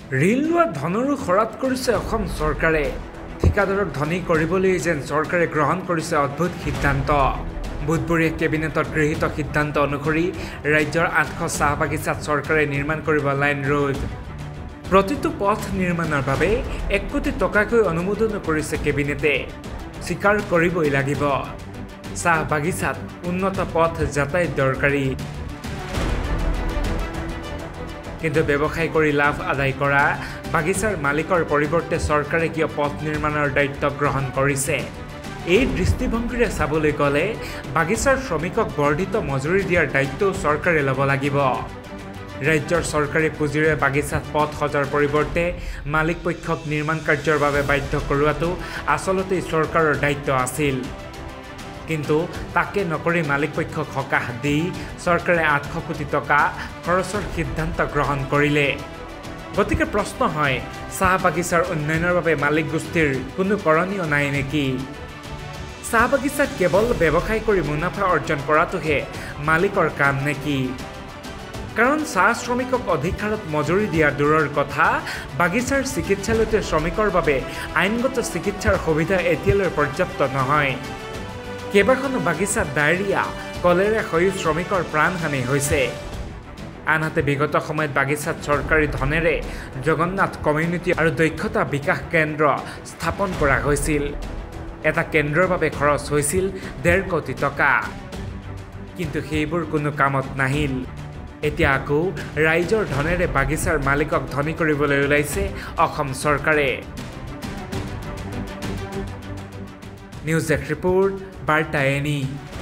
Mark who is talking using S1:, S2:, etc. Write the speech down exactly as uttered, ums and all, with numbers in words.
S1: ঋণ লোৱা ধনৰো খৰচ কৰিছে অসম চৰকাৰে। ঠিকাদাৰক ধনী কৰিবলৈ যেন চৰকাৰে গ্ৰহণ কৰিছে অদ্ভুত সিদ্ধান্ত। বুধবৰীয়া কেবিনেটত গৃহীত সিদ্ধান্ত অনুসৰি ৰাজ্যৰ আঠশ চাহ বাগিচাত চৰকাৰে নিৰ্মাণ কৰিব লাইন ৰোড। প্ৰতিটো পথ নিৰ্মাণৰ বাবে এক কোটি টকাকৈ অনুমোদন কৰিছে কেবিনেটে। স্বীকাৰ কৰিবই লাগিব, চাহ বাগিচাত উন্নত পথ যাতায়াত দৰকাৰী। কিন্তু ব্যৱসায় কৰি লাভ আদায় কৰা বাগিচাৰ মালিকৰ পৰিৱৰ্তে চৰকাৰে কিয় পথ নিৰ্মাণৰ দায়িত্ব গ্ৰহণ কৰিছে? এই দৃষ্টিভংগীৰে চাবলৈ গ'লে বাগিচাৰ শ্ৰমিকক বৰ্ধিত মজুৰি দিয়াৰ দায়িত্বও চৰকাৰে ল'ব লাগিব। ৰাজ্যৰ চৰকাৰী পুঁজিৰে বাগিচাত পথ সজাৰ পৰিৱৰ্তে মালিক পক্ষক নিৰ্মাণ কাৰ্যৰ বাবে বাধ্য কৰোৱাটো আচলতে চৰকাৰৰ দায়িত্ব আছিল। কিন্তু তাকে নকৰি মালিক পক্ষক সকাহ দি চৰকাৰে আঠশ কোটি টকা খৰচৰ সিদ্ধান্ত গ্ৰহণ কৰিলে। গতিকে প্ৰশ্ন হয়, চাহ বাগিচাৰ উন্নয়নৰ বাবে মালিক গোষ্ঠীৰ কোনো কৰণীয় নাই নেকি? চাহ বাগিচাত কেৱল ব্যৱসায় কৰি মুনাফা অৰ্জন কৰাটোহে মালিকৰ কাম নেকি? কাৰণ চাহ শ্ৰমিকক অধিকাৰত মজুৰি দিয়া দূৰৰ কথা, বাগিচাৰ চিকিৎসালয়তে শ্ৰমিকৰ বাবে আইনগত চিকিৎসাৰ সুবিধা এতিয়ালৈ পৰ্যাপ্ত নহয়। কেইবাখনো বাগিচাত ডায়েৰিয়া, কলেৰা হৈ শ্ৰমিকৰ প্ৰাণহানি হৈছে। আনহাতে বিগত সময়ত বাগিচাত চৰকাৰী ধনেৰে জগন্নাথ কমিউনিটি আৰু দক্ষতা বিকাশ কেন্দ্ৰ স্থাপন কৰা হৈছিল। এটা কেন্দ্ৰৰ বাবে খৰচ হৈছিল ডেৰ কোটি টকা, কিন্তু সেইবোৰ কোনো কামত নাহিল। এতিয়া আকৌ ৰাইজৰ ধনেৰে বাগিচাৰ মালিকক ধনী কৰিবলৈ ওলাইছে অসম চৰকাৰে। নিউজ ডেস্ক ৰিপোৰ্ট, বাৰ্তা এনি।